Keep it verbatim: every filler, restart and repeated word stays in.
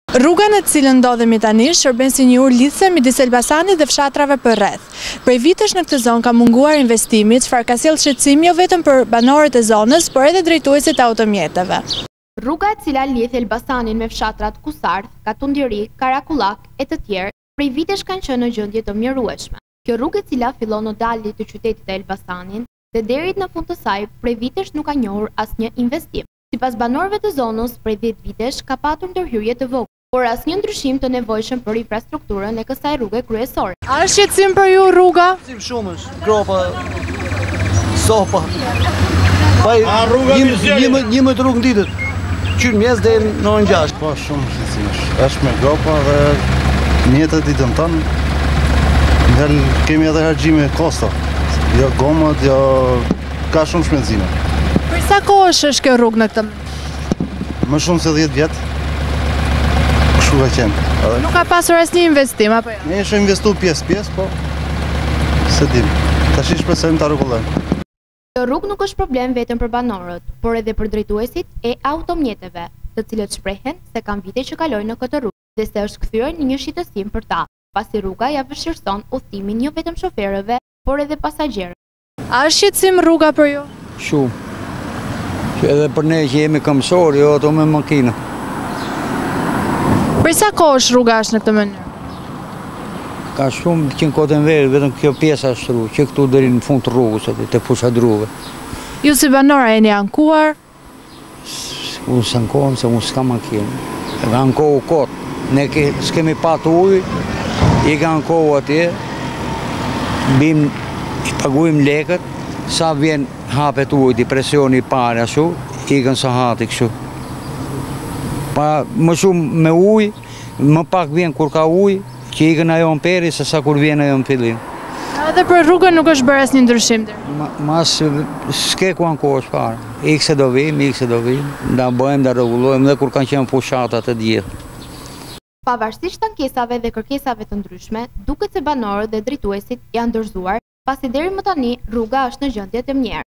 Rruga në cilën ndodhemi tani shërben si një urlidhse midis Elbasanit dhe fshatrave përreth. Prej vitesh në këtë zonë ka munguar investimi, çfarë ka sjellë shqetësim jo vetëm për banorët e zonës, por edhe drejtuesit e automjeteve. Rruga e cila lidh Elbasanin me fshatrat Kusardh, Katundiri, Karakullak e të tjerë, prej vitesh kanë qenë në gjendje të mjerueshme. Kjo rrugë e cila fillon në dalje të qytetit të Elbasanit dhe deri në fund të saj, prej vitesh nuk ka njohur asnjë investim. Sipas banorëve të zonës, prej dhjetë vitesh ka patur ndërhyrje të vogël, por asnjë ndryshim të nevojshëm për infrastrukturën e kësaj rruge kryesore. A është shqetësim për ju rruga? Shqetësim shumë është, gropa, sopa. Pa një më të rrugë në ditët, qyrë mjes dhe në orën gjashtë. Po, shumë shqetësim është. Është me gropa dhe mjetët ditën tonë, nga kemi edhe hargjime kosta. Jo gomat, jo ka shumë shpenzime. Për sa kohë është kjo rrugë në këtë mënyrë? Më shumë se dhjetë vjetë. Kështu ka qenë. Nuk ka pasur asnjë investim apo jo? Ne ishim investu pjesë pjesë, po se dim. Tash shpresojmë ta rregullojmë. Kjo rrugë nuk është problem vetëm për banorët, por edhe për drejtuesit e automjeteve, të cilët shprehen se kanë vite që kalojnë në këtë rrugë dhe se është kthyer në një shitësim për ta, pasi rruga ja vështirëson udhëtimin jo vetëm shoferëve, por edhe pasagjerëve. A është shqetësim rruga për ju? Shumë. Edhe për ne që jemi këmbësor, jo ato me makinë. Për sa kohë është rruga është në këtë mënyrë? Ka shumë që në kotën verë, vetëm kjo pjesa është rrugë, që këtu deri në fund të rrugës, të fushadruve. Ju si banora e një ankuar? Unë së ankohem se unë s'ka makinë. E ka ankohu kotë. Ne s'kemi patë ujë, i ka ankohu atje, bim, i paguim lekët, sa vjen hapet ujë, i presioni i pare ashtu, i kanë sa hati kështu. Pa më shumë me ujë, më pak vjen kur ka ujë, që i kanë ajo në peri, se sa kur vjen ajo në fillim. Edhe për rrugën nuk është bërë asnjë ndryshim deri. Mas s'ke ku ankohesh fare. Ikse do vim, ikse do vim, nda bëjmë, nda rregullojmë dhe kur kanë qenë fushatat e gjithë. Pavarësisht ankesave dhe kërkesave të ndryshme, duket se banorët dhe drejtuesit janë dorëzuar, pasi deri më tani rruga është në gjendje të mjerë.